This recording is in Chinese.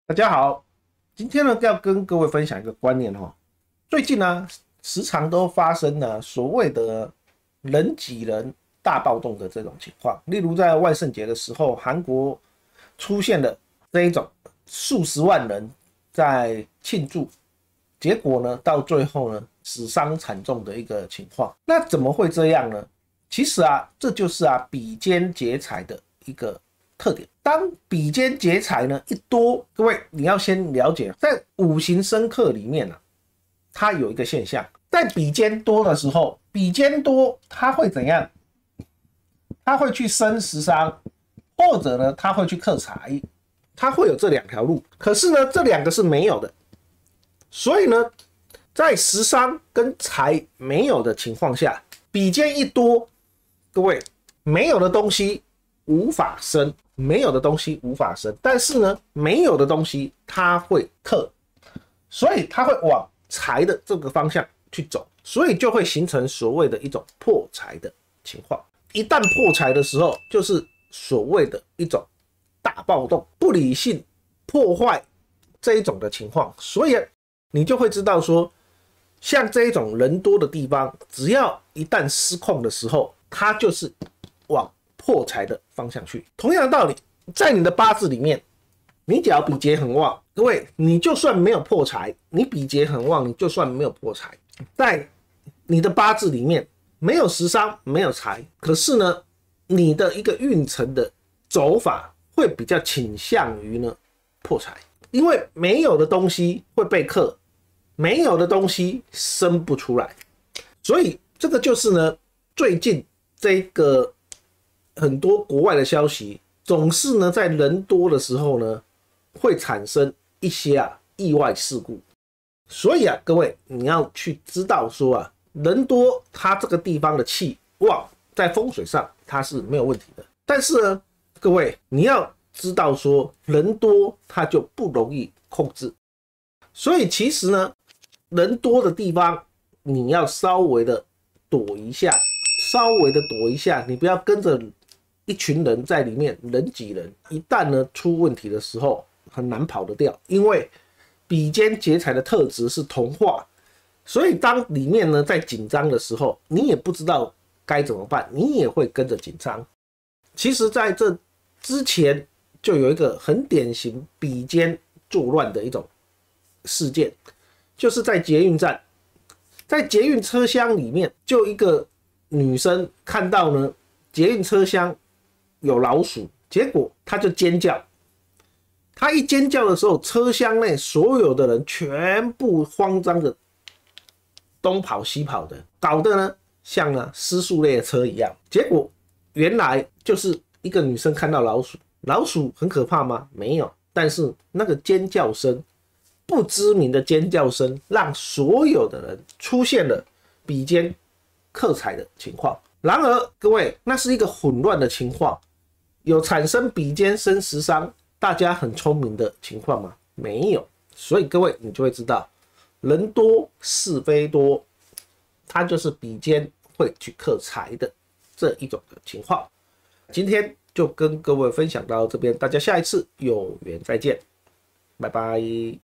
大家好，今天呢要跟各位分享一个观念哈。最近呢，时常都发生了所谓的人挤人大暴动的这种情况。例如在万圣节的时候，韩国出现了这一种数十万人在庆祝，结果呢到最后呢死伤惨重的一个情况。那怎么会这样呢？其实这就是比肩劫财的一个特点。当比肩劫财呢一多，各位你要先了解，在五行生克里面它有一个现象，在比肩多的时候，比肩多它会怎样？它会去生食伤，或者呢它会去克财，它会有这两条路。可是呢这两个是没有的，所以呢在食伤跟财没有的情况下，比肩一多，各位没有的东西无法生，没有的东西无法生，但是呢，没有的东西它会克，所以它会往财的这个方向去走，所以就会形成所谓的一种破财的情况。一旦破财的时候，就是所谓的一种大暴动、不理性破坏这一种的情况，所以你就会知道说，像这一种人多的地方，只要一旦失控的时候，它就是往破财的方向去。同样的道理，在你的八字里面，你只要比劫很旺，各位，你就算没有破财，你比劫很旺，你就算没有破财，在你的八字里面没有食伤，没有财，可是呢，你的一个运程的走法会比较倾向于呢破财，因为没有的东西会被克，没有的东西生不出来，所以这个就是呢，最近这个很多国外的消息，总是呢在人多的时候呢，会产生一些意外事故。所以各位你要去知道说人多它这个地方的气旺，在风水上它是没有问题的。但是呢，各位你要知道说，人多它就不容易控制。所以其实呢，人多的地方你要稍微的躲一下，你不要跟着一群人在里面人挤人，一旦呢出问题的时候很难跑得掉，因为比肩劫财的特质是同化，所以当里面呢在紧张的时候，你也不知道该怎么办，你也会跟着紧张。其实在这之前就有一个很典型比肩作乱的一种事件，就是在捷运站，在捷运车厢里面，就一个女生看到呢捷运车厢有老鼠，结果她就尖叫。她一尖叫的时候，车厢内所有的人全部慌张的东跑西跑的，搞得呢像失速列车一样。结果原来就是一个女生看到老鼠，老鼠很可怕吗？没有，但是那个尖叫声，不知名的尖叫声，让所有的人出现了比肩克财的情况。然而各位，那是一个混乱的情况，有产生比肩生食伤，大家很聪明的情况吗？没有。所以各位你就会知道，人多是非多，它就是比肩会去克财的这一种的情况。今天就跟各位分享到这边，大家下一次有缘再见，拜拜。